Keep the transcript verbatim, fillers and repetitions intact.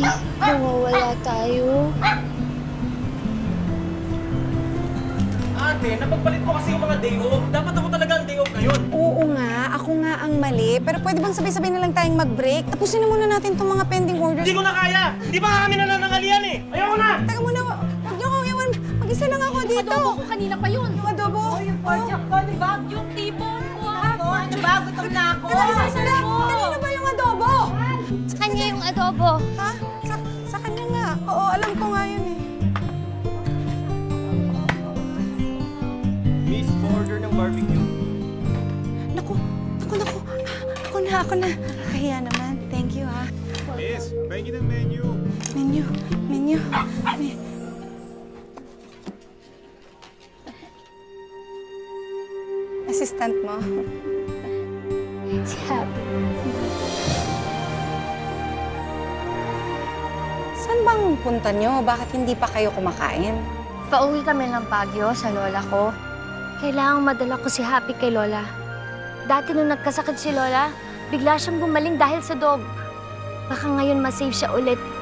nawawala tayo. Ate, napagpalit ko kasi yung mga day off. Dapat ako talaga ang day off ngayon. Oo nga, ako nga ang mali. Pero pwede bang sabay-sabay na lang tayong mag-break? Tapusin na muna natin itong mga pending orders. Hindi ko na kaya! Hindi ba kami nananangalian eh? Ayoko na! Teka muna, huwag niyo akong iwan. Mag-isa lang ako dito. Adobo ko kanina pa yun. Adobo? Oh, yung pork chop ko, di ba? Yung tipon ko. Ako, ano ba? Gutom na ako. Kanina, kanina ba yung adobo? Sa kanya yung adobo. Ha? Sa, sa kanya nga. Oo, alam ko nga yun eh. Miss, order ng barbecue. Naku, naku, naku. Ako na, ako na. Kaya naman. Thank you, ha. Miss, pahingi ng menu. Menu, menu. Me- Assistant mo. Si Happy. Saan bang punta nyo? Bakit hindi pa kayo kumakain? Pauwi kami ng Baguio sa lola ko. Kailangang madala ko si Happy kay Lola. Dati nung nagkasakit si Lola, bigla siyang gumaling dahil sa dog. Baka ngayon masave siya ulit.